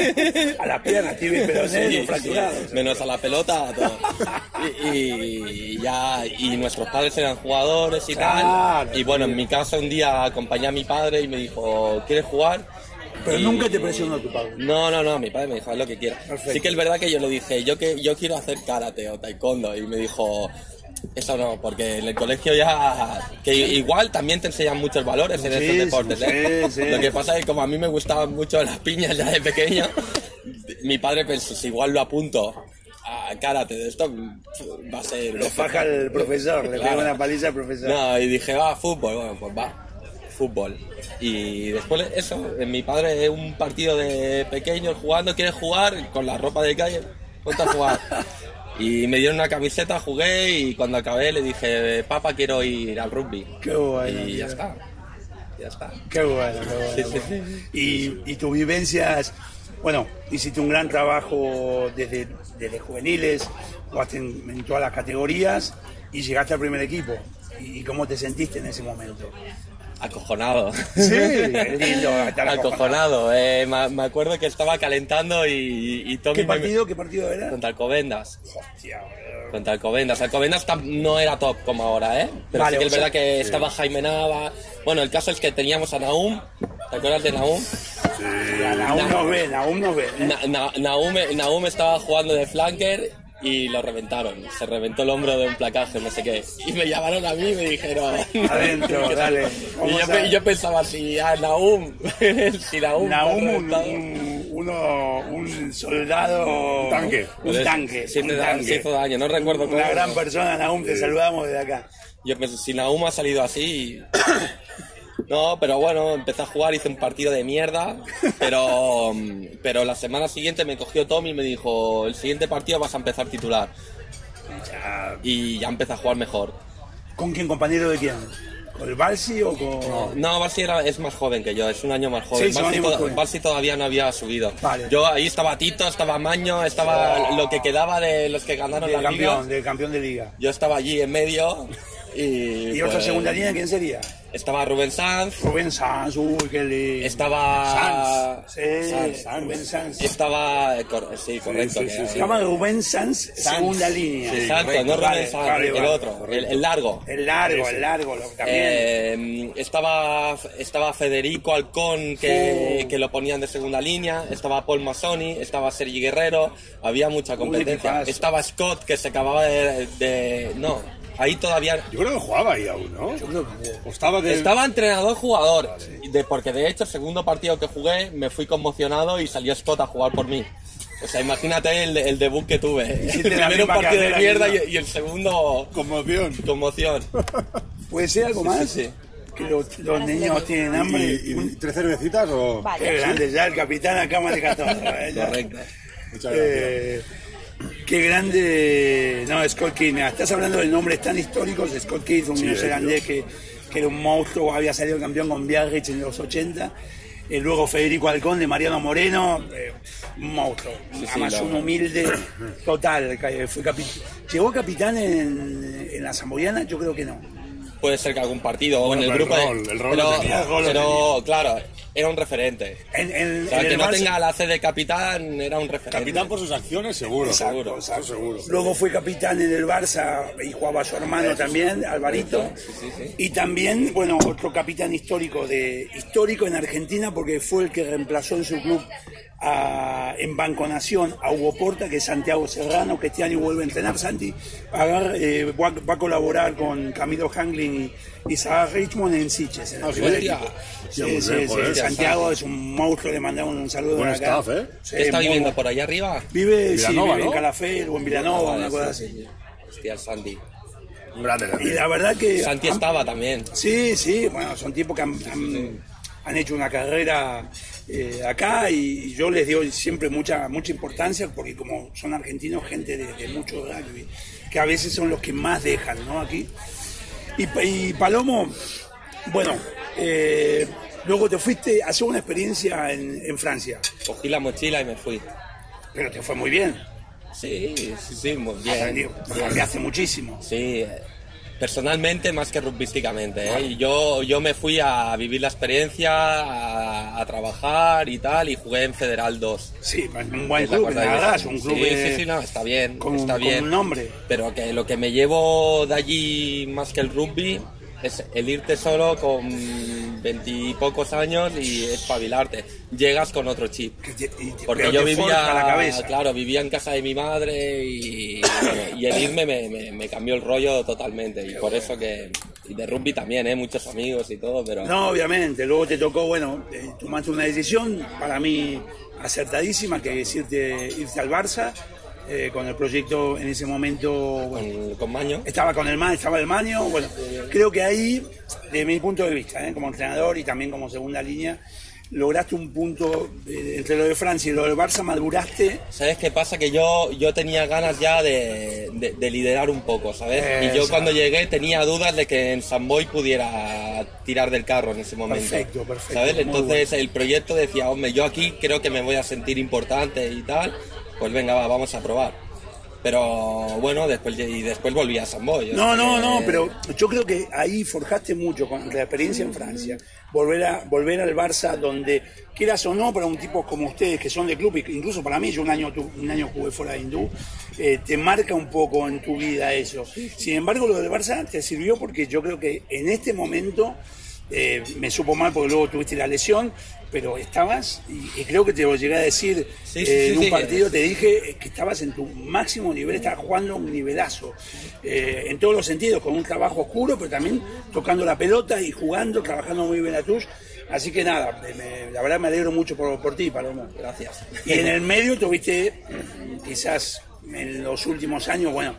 A las piernas, tibia y peroné, Sí, los fracturados. menos a la pelota, a todo. Y, y ya, y nuestros padres eran jugadores y Claro, tal. Y bueno, en mi caso un día acompañé a mi padre y me dijo, ¿quieres jugar? Pero Y- nunca te presionó tu padre. No, no, no, mi padre me dijo, haz lo que quieras. Perfecto. Sí que es verdad que yo le dije, yo que yo quiero hacer karate o taekwondo. Y me dijo, eso no, porque en el colegio ya, que igual también te enseñan muchos valores en Sí, estos deportes, sí, ¿eh? sí. Lo que pasa es que como a mí me gustaban mucho las piñas ya de pequeño, mi padre pensó, si igual lo apunto a karate de esto, va a ser... Lo faja el profesor, le pega Claro. una paliza al profesor. No, y dije, va, fútbol, bueno, pues va, fútbol. Y después eso, mi padre un partido de pequeños jugando, ¿quieres jugar? Con la ropa de calle, ponte a jugar. Y me dieron una camiseta, jugué y cuando acabé le dije, papá, quiero ir al rugby. Qué bueno. Y ya tío. está, ya está. Qué bueno, qué bueno. Sí, sí, sí. Y, y tus vivencias, bueno, hiciste un gran trabajo desde, desde juveniles, jugaste en, en todas las categorías y llegaste al primer equipo. ¿Y cómo te sentiste en ese momento? Acojonado. Sí, es lindo estar Acojonado. Eh, me, me acuerdo que estaba calentando y, y Tommy ¿Qué me- partido, qué partido era? contra Alcobendas. Hostia, boludo. Contra Alcobendas. Alcobendas tam- no era top como ahora, ¿eh? Pero Vale, sí que es o sea, verdad que estaba Jaime Nava. Bueno, el caso es que teníamos a Nahum. ¿Te acuerdas de Nahum? Aún nos ven, aún nos ven. ¿eh? Na- Na- Nahum, Nahum estaba jugando de flanker y lo reventaron. Se reventó el hombro de un placaje, no sé qué. Y me llamaron a mí y me dijeron... Adentro, dale. Y Vamos yo, a- pe- y yo pensaba, si a Nahum... si Nahum... me ha Nahum, un, reventado. un- uno, un soldado. Un tanque. Un tanque. Sí, un te da- tanque. se hizo daño, no recuerdo cómo. Una gran persona, Nahum, te saludamos desde acá. Yo pensé, si Nahum ha salido así, No, pero bueno, empecé a jugar, hice un partido de mierda, pero, pero la semana siguiente me cogió Tommy y me dijo, el siguiente partido vas a empezar titular. Ya. Y ya empecé a jugar mejor. ¿Con quién, compañero de quién? ¿Con el Barsi o con...? No, no Barsi era, es más joven que yo, es un año más joven. Sí, Barsi, to to Barsi todavía no había subido. Vale. Yo ahí estaba Tito, estaba Maño, estaba oh. lo que quedaba de los que ganaron de la campeón, liga. De campeón de liga. Yo estaba allí en medio. ¿Y, ¿Y pues, otra segunda línea quién sería? Estaba Rubén Sanz. Rubén Sanz, uy, qué lindo. Estaba... Sanz. Sí, Sanz, Sanz. Rubén Sanz. Estaba... Sí, correcto. Sí, sí, sí, sí. Se llama Rubén Sanz, Sanz, segunda línea. Sí, exacto, correcto, no Rubén Sanz, vale, el vale, otro, el, el largo. El largo, el largo, también. Eh, estaba, estaba Federico Alcón, que, oh. que lo ponían de segunda línea. Estaba Paul Massoni, estaba Sergi Guerrero. Había mucha competencia. Estaba Scott, que se acababa de... de no... Ahí todavía... Yo creo que jugaba ahí aún, ¿no? Yo creo que... O estaba, de... estaba entrenador-jugador. Vale. De, porque de hecho, el segundo partido que jugué, me fui conmocionado y salió Scott a jugar por mí. O sea, imagínate el, el debut que tuve. El primero partido de mierda y, y el segundo... Conmoción. Conmoción. ¿Puede ser algo más? Sí, sí. Que los, los niños tienen hambre. ¿Y, y tres cervecitas o...? Vale. Qué grande, ya el capitán acá maneja todo. Correcto. Muchas gracias. Eh, Qué grande. No, Scott Kidd. Mira, estás hablando de nombres tan históricos. Scott Kidd, un sí, neozelandés que, que era un monstruo, había salido campeón con Biarritz en los ochenta. Eh, luego Federico Alcón de Mariano Moreno, eh, un monstruo. Sí, además, sí, un humilde total. Fue capi ¿Llegó a capitán en, en la Zamboyana? Yo creo que no. Puede ser que algún partido o en el grupo. El rol, de, el rol pero, tenía. pero, pero claro, era un referente. En, en, o sea, en que el no Barça... tenga la C de capitán era un referente. Capitán por sus acciones, seguro. Exacto, seguro, exacto. seguro. Luego fue capitán en el Barça y jugaba a su hermano también, Alvarito. Sí, sí, sí. Y también, bueno, otro capitán histórico de histórico en Argentina porque fue el que reemplazó en su club a, en Banco Nación a Hugo Porta, que es Santiago Serrano, que este año vuelve a entrenar. Santi agar, eh, va, va a colaborar con Camilo Hanglin y, y Sarah Richmond en Sitges. En el primer equipo. Sí, sí, sí, sí. Santiago es un monstruo, le mandamos un saludo Buen de acá. Staff, ¿eh? Sí, ¿Qué está viviendo por allá arriba? Vive, Villanova, sí, vive ¿no? en Calafell o en Villanova, ah, una cosa sí, así. Sí. Hostia, Santi. Un grande. Y la verdad que... Santi han, estaba también. Sí, sí, bueno, son tipos que han, han, han hecho una carrera eh, acá y yo les doy siempre mucha mucha importancia porque como son argentinos, gente de, de mucho rugby, que a veces son los que más dejan, ¿no? Aquí. Y, y Palomo, bueno, eh, luego te fuiste a hacer una experiencia en, en Francia. Cogí la mochila y me fui. Pero te fue muy bien. Sí, sí, sí, muy bien. Te hace muchísimo. Sí, personalmente más que rugbísticamente. ¿eh? Y yo, yo me fui a vivir la experiencia, a, a trabajar y tal, y jugué en Federal dos. Sí, un buen club, la verdad, es un club sí, de... sí, sí, no, está bien, con, está con bien. un nombre. Pero que lo que me llevo de allí más que el rugby es el irte solo con veintipocos años y espabilarte. Llegas con otro chip. Porque yo vivía, claro, vivía en casa de mi madre y, bueno, y el irme me, me, me cambió el rollo totalmente. Y por eso que, y de rugby también, ¿eh? Muchos amigos y todo, pero... No, obviamente. Luego te tocó, bueno, eh, tomaste una decisión, para mí acertadísima, que es irte, irte al Barça. Eh, con el proyecto en ese momento, bueno, con, con Maño. Estaba con el Maño, estaba el Maño, bueno, creo que ahí, desde mi punto de vista, ¿eh? como entrenador y también como segunda línea, lograste un punto eh, entre lo de Francia y lo del Barça, maduraste. ¿Sabes qué pasa? Que yo, yo tenía ganas ya de, de, de liderar un poco, ¿sabes? Eh, y yo cuando llegué tenía dudas de que en San Boy pudiera tirar del carro en ese momento. Perfecto, perfecto. ¿Sabes? Entonces bueno. El proyecto decía, hombre, yo aquí creo que me voy a sentir importante y tal. Pues venga, va, vamos a probar. Pero bueno, después y después volví a San Boy. No, no, que... no, pero yo creo que ahí forjaste mucho con la experiencia en Francia. Volver a volver al Barça, donde quieras o no, para un tipo como ustedes que son de club, incluso para mí, yo un año un año jugué fuera de Hindú, eh, te marca un poco en tu vida eso. Sin embargo, lo del Barça te sirvió porque yo creo que en este momento eh, me supo mal porque luego tuviste la lesión, pero estabas, y, y creo que te lo llegué a decir sí, sí, eh, sí, en un sí, partido, sí. Te dije que estabas en tu máximo nivel, estabas jugando un nivelazo, eh, en todos los sentidos, con un trabajo oscuro, pero también tocando la pelota y jugando, trabajando muy bien a tus. Así que nada, me, la verdad me alegro mucho por, por ti, Palomo. Gracias. Y en el medio tuviste, quizás en los últimos años, bueno,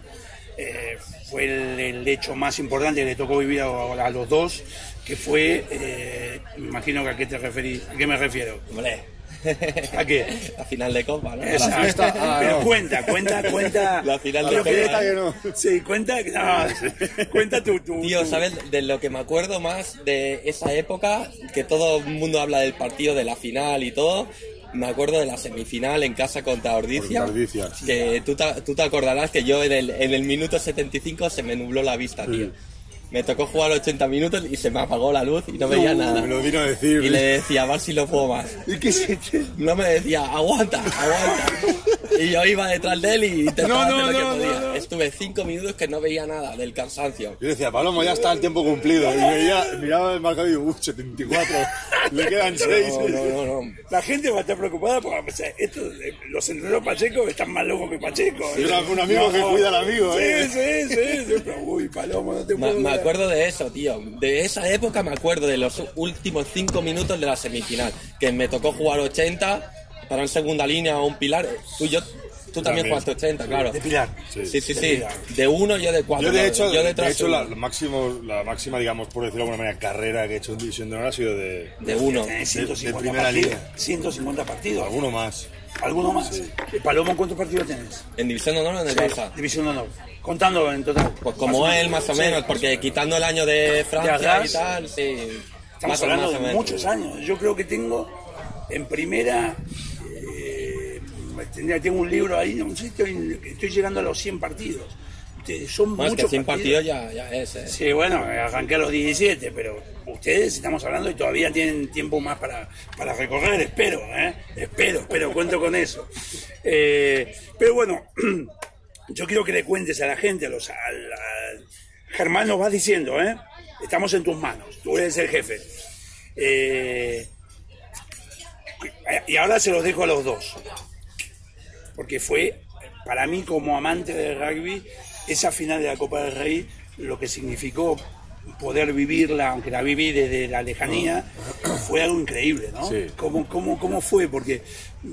eh, fue el, el hecho más importante que le tocó vivir a, a los dos, que fue, eh, me imagino que a qué te referís, a qué me refiero. Hombre. ¿A qué? La final de Copa, ¿no? Esa, la fiesta, ah, pero no. cuenta, cuenta, cuenta. La final de la Copa. fiesta que no. Sí, cuenta, no, cuenta tu, tu, Tío, tu- ¿sabes de lo que me acuerdo más de esa época? Que todo el mundo habla del partido, de la final y todo. Me acuerdo de la semifinal en casa contra Ordizia. Contra Ordizia. Que tú te, tú te acordarás que yo en el, en el minuto setenta y cinco se me nubló la vista, tío. Sí. Me tocó jugar ochenta minutos y se me apagó la luz y no veía nada. Me lo vino a decir. Y le decía, a ver si lo puedo más. ¿Y qué se te- No me decía, aguanta, aguanta. Y yo iba detrás de él y intentaba No, no, hacer lo no, que podía. no, no. Estuve cinco minutos que no veía nada del cansancio. Yo decía, Palomo, ya está el tiempo cumplido. Y veía, miraba el marcador y digo, uff, setenta y cuatro. Le quedan seis. No, no, no, no. La gente va a estar preocupada porque o sea, estos, eh, los entrenadores Pacheco están más locos que Pacheco. Y un- un amigo que cuida al amigo, Sí, ¿eh? sí, sí, sí. Pero, uy, Palomo, no te Me, puedo me ver. acuerdo de eso, tío. De esa época me acuerdo de los últimos cinco minutos de la semifinal. Que me tocó jugar ochenta para en segunda línea o un pilar. Tú, yo, tú también, También. jugaste ochenta, claro. De Pilar. Sí, sí, sí. De Pilar. De uno, yo de cuatro. Yo de hecho, yo de detrás hecho uno. la, lo máximo, la máxima, digamos, por decirlo de alguna manera, carrera que he hecho en División de Honor ha sido de, De uno. Tenés ciento cincuenta de primera partidos. línea. ciento cincuenta partidos. alguno más. ¿Alguno más? Eh, Palomo, ¿cuántos partidos tenés? En División de Honor o en el Barça. División de Honor. Contando en total. Pues como él, más o Sí. menos, porque quitando el año de Francia Arras, y tal, sí. Estamos Más o- hablando más o de menos. muchos años. Yo creo que tengo en primera. Eh, tendría- tengo un libro ahí, no sé, estoy, estoy llegando a los cien partidos. Ustedes son Bueno, es que muchos cien partidos. partidos ya, ya es. eh. Sí, bueno, arranqué a los diecisiete, pero ustedes estamos hablando y todavía tienen tiempo más para, para recorrer, espero, ¿eh? Espero, espero, cuento con eso. Eh, pero bueno, yo quiero que le cuentes a la gente, a los, a la- Germán nos va diciendo, ¿eh? Estamos en tus manos, tú eres el jefe. Eh, y ahora se los dejo a los dos, porque fue, para mí como amante del rugby, esa final de la Copa del Rey, lo que significó poder vivirla, aunque la viví desde la lejanía, fue algo increíble, ¿no? Sí. ¿Cómo, cómo, cómo fue? Porque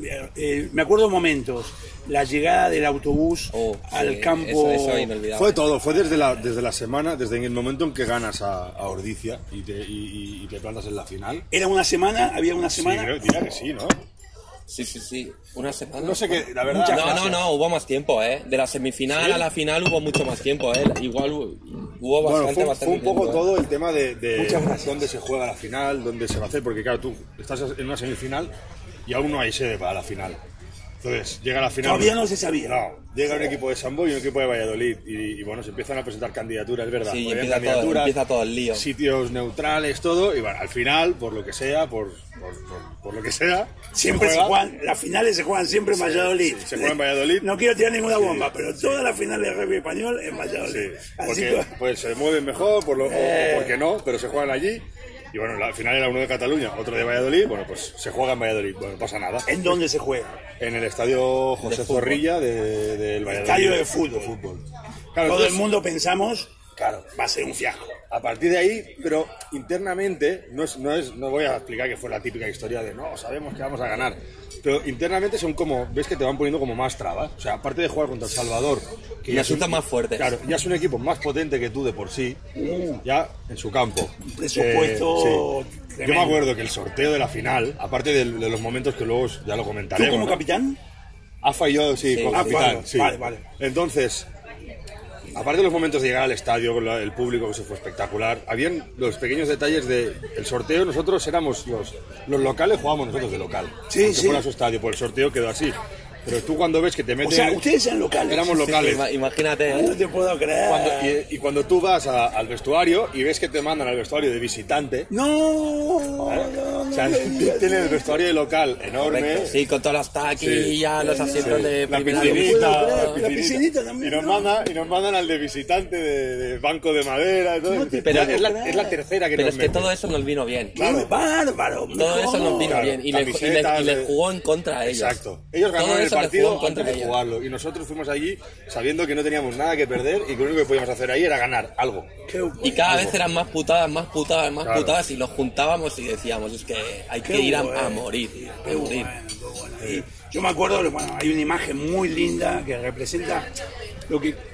eh, me acuerdo momentos, la llegada del autobús Oh, al sí, campo... Eso, eso inolvidable. Fue todo, fue desde la, desde la semana, desde el momento en que ganas a, a Ordizia y te, y, y te plantas en la final. ¿Era una semana? ¿Había una Sí, semana? creo, diría que sí, ¿no? Sí, sí, sí. Una semana. No sé qué, la verdad. Muchas No, gracias. no, no, hubo más tiempo, ¿eh? De la semifinal ¿Sí? a la final hubo mucho más tiempo, ¿eh? Igual hubo hubo bastante, Bueno, fue, bastante fue un poco tiempo, ¿eh? todo el tema de, de Muchas gracias. dónde se juega la final, dónde se va a hacer, porque claro, tú estás en una semifinal y aún no hay sede para la final. Entonces, llega la final. Todavía no se sabía. No, llega un equipo de Sambo y un equipo de Valladolid. Y, y bueno, se empiezan a presentar candidaturas, es verdad. Sí, Ponían empieza todo, candidaturas, empieza todo el lío. sitios neutrales, todo. Y bueno, al final, por lo que sea, por, por, por- por lo que sea. Siempre se, juega. juegan, las finales se juegan siempre en Valladolid. sí, se juega en Valladolid. No quiero tirar ninguna bomba, pero todas las finales de rugby español en Valladolid. Sí, Así porque que, pues se mueven mejor, por lo, o- Eh. o porque no, pero se juegan allí. Y bueno, la final era uno de Cataluña, otro de Valladolid. Bueno, pues se juega en Valladolid. Bueno, no pasa nada. ¿en dónde se juega? En el estadio José De fútbol. Zorrilla de, del Valladolid. Estadio de fútbol. Claro, Todo el entonces, mundo pensamos, Claro. va a ser un fiasco. A partir de ahí, pero internamente, no, es, no, es, no voy a explicar que fue la típica historia de no, sabemos que vamos a ganar. Pero internamente son como, ves que te van poniendo como más trabas. O sea, aparte de jugar contra El Salvador, que ya es Resultan un- más fuertes. Claro, ya es un equipo más potente que tú de por sí, ya en su campo. Presupuesto Eh, sí. Yo tremendo. me acuerdo que el sorteo de la final, aparte de, de los momentos que luego ya lo ¿Tú comentaremos. como ¿no? capitán? Afa y yo, sí, Sí. con Ah, capitán. vale, sí. vale, vale. Entonces, aparte de los momentos de llegar al estadio con la- el público, que eso fue espectacular, habían los pequeños detalles del sorteo. Nosotros éramos los, los locales, jugábamos nosotros de local. Sí, aunque sí. fuera su estadio, pues el sorteo quedó así. Pero tú cuando ves que te O meten... sea, ustedes eran locales. Éramos locales. Ima- Imagínate, No ¿eh? te puedo creer. Cuando- y, y cuando tú vas a- al vestuario y ves que te mandan al vestuario de visitante, No, no, no, o sea, me digas. tienen el vestuario de local enorme. Correcto. Sí, con todas las taquillas, Sí. los asientos Sí. de La primera piscinita, división. La piscinita también, Y nos, ¿no? mandan, y nos mandan al de visitante de, de banco de madera y todo. No te Pero puedo es, la, creer. es la tercera que Pero nos es que meten. todo eso nos vino bien. Claro, bárbaro. Todo mejor. eso nos vino Claro, bien y le, y le- camisetas y le de- jugó en contra a ellos. Exacto. Ellos Todo ganaron el eso le partido jugó en contra antes de a ellos. jugarlo y nosotros fuimos allí sabiendo que no teníamos nada que perder y que lo único que podíamos hacer ahí era ganar algo. Qué bueno. Y cada vez eran más putadas, más putadas, más Claro. putadas y los juntábamos y decíamos, es que hay Qué que ir a, bueno. a morir, tío, a Qué morir. bueno, qué bueno. Y yo me acuerdo, bueno, hay una imagen muy linda que representa lo que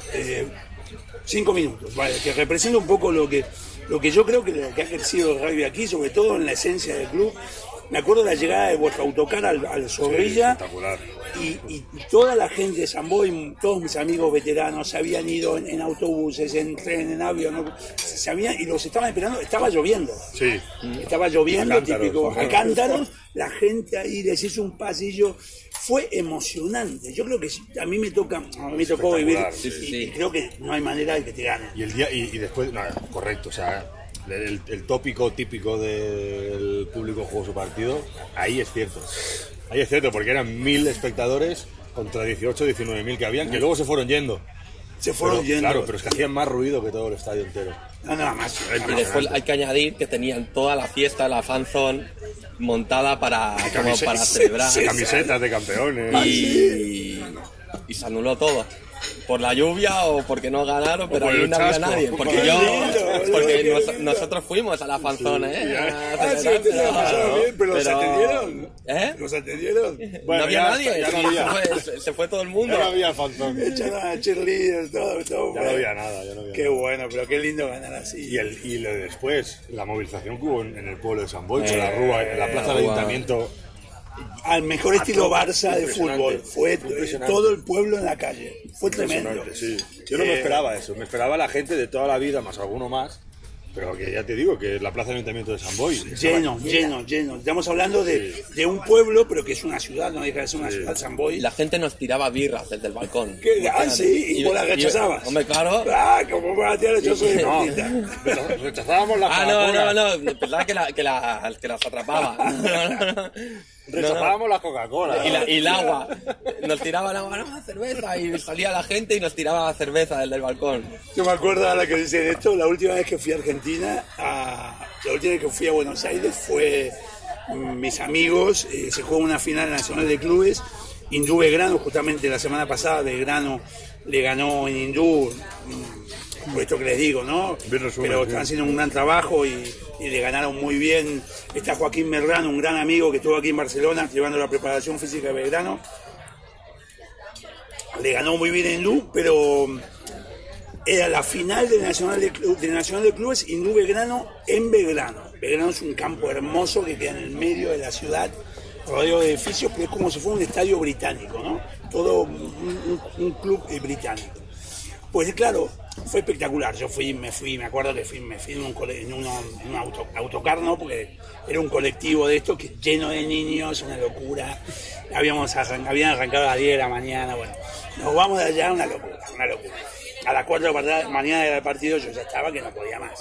eh, cinco minutos, vale, que representa un poco lo que, lo que yo creo que, que ha crecido el rugby aquí, sobre todo en la esencia del club. Me acuerdo de la llegada de vuestro autocar al, al Zorrilla, sí, y, y toda la gente de San Boi, todos mis amigos veteranos se habían ido en, en autobuses, en tren, en avión, ¿no? se habían, y los estaban esperando, estaba lloviendo, sí. estaba lloviendo, a cántaros, típico, a cántaros, la gente ahí les hizo un pasillo, fue emocionante. Yo creo que a mí me toca, a mí me tocó vivir, sí, y, sí. y creo que no hay manera de que te ganen. Y el día y, y después, no, correcto, o sea, el, el tópico típico del público juego su partido, ahí es cierto. Ahí es cierto, porque eran mil espectadores contra dieciocho, diecinueve mil que habían, que luego se fueron yendo. Se fueron pero, yendo. Claro, pero es que hacían más ruido que todo el estadio entero. No, nada más. Y después hay que añadir que tenían toda la fiesta de la fanzone montada para, como para celebrar. Sí, camisetas de campeones. Y, y se anuló todo. Por la lluvia o porque no ganaron, pero ahí no había nadie. Porque yo, porque nos, nosotros fuimos a la fanzone, ¿eh? Ah, sí, te lo pasaron bien, pero los atendieron. ¿Eh? ¿Los atendieron? No había nadie, se fue todo el mundo. No había fanzone. Echaron a cheerleaders, todo, todo. Ya no había nada, ya no había Qué nada. bueno, pero qué lindo ganar así. Y, el, y lo de después, la movilización que hubo en, en el pueblo de San Boi, con la rúa, en la plaza del ayuntamiento. Al mejor estilo Barça de fútbol, fue todo el pueblo en la calle, fue tremendo. Sí. Yo no me esperaba eso, me esperaba la gente de toda la vida, más alguno más, pero que ya te digo, que la plaza del ayuntamiento de San Boi. Lleno, lleno, lleno. Estamos hablando de, sí. de un pueblo, pero que es una ciudad, no deja de ser una sí. ciudad, San Boi. La gente nos tiraba birras desde el balcón. ¿Qué? Ah, sí, y, y vos las rechazabas. Y, hombre, claro. Ah, como me va a tirar, yo soy deportista. No, rechazábamos las Ah, no, no, no, pensaba que, la, que, la, que las atrapaba. Rechazábamos no, no. la Coca-Cola. Y, la, y el agua. Nos tiraban agua, no, cerveza. Y salía la gente y nos tiraba cerveza desde el balcón. Yo me acuerdo ahora que dicen esto, la última vez que fui a Argentina, a, la última vez que fui a Buenos Aires fue mis amigos, eh, se jugó una final nacional de clubes, Hindú Belgrano, justamente la semana pasada Belgrano le ganó en Hindú, por esto que les digo, ¿no? Pero están haciendo un gran trabajo y, y le ganaron muy bien. Está Joaquín Merrano, un gran amigo que estuvo aquí en Barcelona llevando la preparación física de Belgrano. Le ganó muy bien en Hindú, pero era la final del Nacional de, del Nacional de Clubes Hindú Belgrano en Belgrano. Belgrano es un campo hermoso que queda en el medio de la ciudad, rodeado de edificios, pero es como si fuera un estadio británico, ¿no? Todo un, un, un club británico. Pues claro, fue espectacular. Yo fui, me fui, me acuerdo que fui, me fui en un, en uno, en un auto, autocar, ¿no? Porque era un colectivo de estos que lleno de niños, una locura. Habíamos arran, habían arrancado a las diez de la mañana, bueno. Nos vamos de allá, una locura, una locura. A las cuatro de la mañana del partido yo ya estaba que no podía más.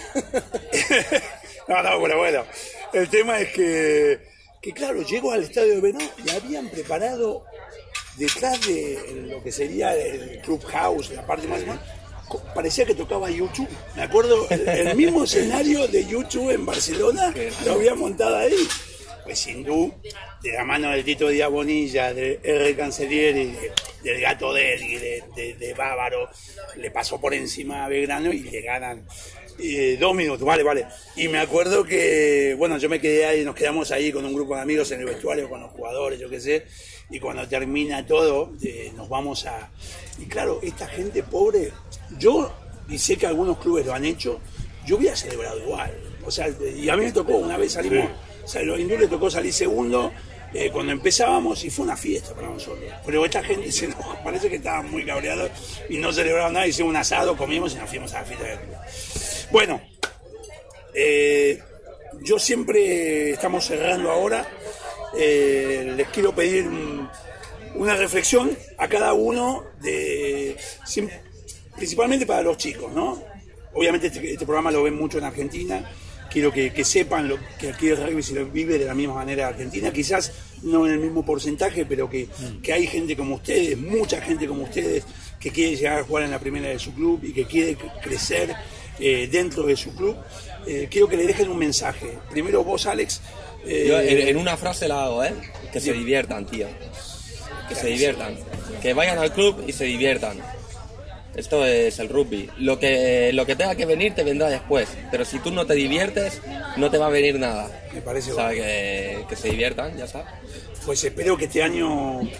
No, no, pero bueno. El tema es que, que claro, llego al estadio de Verón y habían preparado detrás de lo que sería el clubhouse, la parte más más, parecía que tocaba YouTube. Me acuerdo, el, el mismo escenario de YouTube en Barcelona lo había montado ahí. Pues Hindú, de la mano del Tito Díaz Bonilla, de R. Cancellieri, de, del Gato Deli, de, de, de Bávaro, le pasó por encima a Belgrano y le ganan eh, dos minutos, vale, vale. Y me acuerdo que, bueno, yo me quedé ahí, nos quedamos ahí con un grupo de amigos en el vestuario, con los jugadores, yo qué sé, y cuando termina todo, eh, nos vamos a... Y claro, esta gente pobre, yo, y sé que algunos clubes lo han hecho, yo hubiera celebrado igual. O sea, y a mí me tocó, una vez salimos... Sí. O sea, a los hindúes le tocó salir segundo eh, cuando empezábamos y fue una fiesta para nosotros. Pero esta gente se nos parece que estaban muy cabreados y no celebraron nada, hicimos un asado, comimos y nos fuimos a la fiesta del club. Bueno, eh, yo siempre, estamos cerrando ahora, eh, les quiero pedir un, una reflexión a cada uno, de, principalmente para los chicos, ¿no? Obviamente este, este programa lo ven mucho en Argentina. Quiero que, que sepan lo, que aquí el rugby se lo vive de la misma manera en Argentina, quizás no en el mismo porcentaje, pero que, que hay gente como ustedes, mucha gente como ustedes, que quiere llegar a jugar en la primera de su club y que quiere crecer eh, dentro de su club. Eh, quiero que le dejen un mensaje. Primero vos, Alex. Eh, Yo en, en una frase la hago, ¿eh? Que se diviertan, tío. Que se diviertan. Que vayan al club y se diviertan. Esto es el rugby. Lo que, lo que tenga que venir te vendrá después. Pero si tú no te diviertes, no te va a venir nada. Me parece o sea, que, que se diviertan, ya está. Pues espero que este año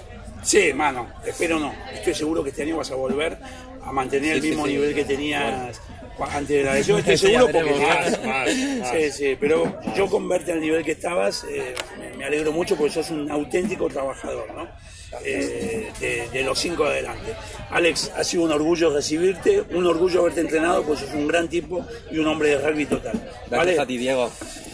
Sí, hermano, espero no. Estoy seguro que este año vas a volver a mantener sí, el mismo sí, sí. nivel que tenías bueno. antes de la lesión. Estoy seguro porque más, más, más. Sí, sí, pero yo con verte al nivel que estabas eh, me, me alegro mucho porque sos un auténtico trabajador, ¿no? Eh, de, de los cinco adelante. Alex, ha sido un orgullo recibirte, un orgullo haberte entrenado, pues sos un gran tipo y un hombre de rugby total. Gracias ¿vale? a ti, Diego.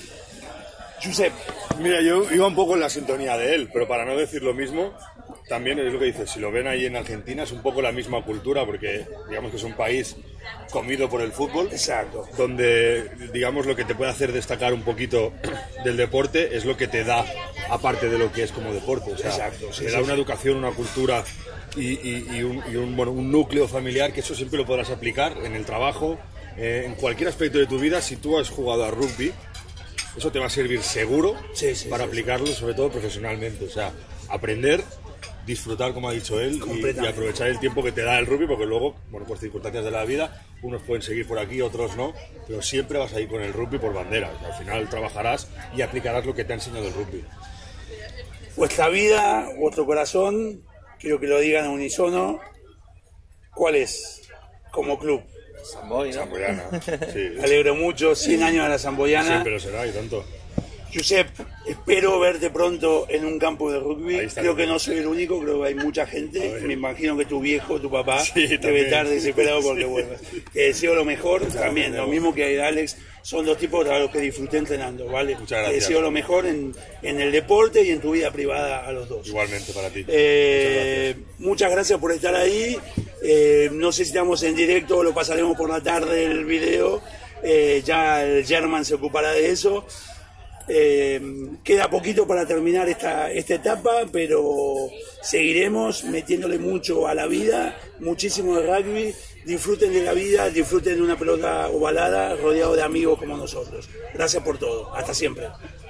Josep. Mira, yo iba un poco en la sintonía de él, pero para no decir lo mismo, también es lo que dices, si lo ven ahí en Argentina es un poco la misma cultura, porque digamos que es un país comido por el fútbol. Exacto. Donde, digamos, lo que te puede hacer destacar un poquito del deporte es lo que te da, aparte de lo que es como deporte. O sea, Exacto, sí, te sí, da una sí. educación, una cultura y, y, y, un, y un, bueno, un núcleo familiar que eso siempre lo podrás aplicar en el trabajo, eh, en cualquier aspecto de tu vida. Si tú has jugado a rugby, eso te va a servir seguro sí, sí, para sí, aplicarlo, sí. sobre todo profesionalmente. O sea, aprender, disfrutar, como ha dicho él, y, y aprovechar el tiempo que te da el rugby, porque luego, bueno, por circunstancias de la vida, unos pueden seguir por aquí, otros no, pero siempre vas a ir con el rugby por bandera. O sea, al final trabajarás y aplicarás lo que te ha enseñado el rugby. Vuestra vida, vuestro corazón, quiero que lo digan a unísono, ¿cuál es como club? Samboy, ¿no? Samboyana, sí. Me alegro mucho, cien años de la Samboyana. Siempre lo será, y tanto. Josep, espero verte pronto en un campo de rugby. Creo que no soy el único, creo que hay mucha gente. Me imagino que tu viejo, tu papá, sí, debe también. estar desesperado porque vuelvas. Te deseo lo mejor, Muchas también, gracias. Lo mismo que a Alex. Son dos tipos a los que disfruté entrenando, ¿vale? Muchas gracias. Te deseo lo mejor en, en el deporte y en tu vida privada a los dos. Igualmente para ti. Eh, muchas, gracias. muchas gracias por estar ahí. Eh, no sé si estamos en directo o lo pasaremos por la tarde el video. Eh, ya el German se ocupará de eso. Eh, queda poquito para terminar esta, esta etapa, pero seguiremos metiéndole mucho a la vida, muchísimo de rugby. Disfruten de la vida, disfruten de una pelota ovalada rodeado de amigos como nosotros. Gracias por todo. Hasta siempre.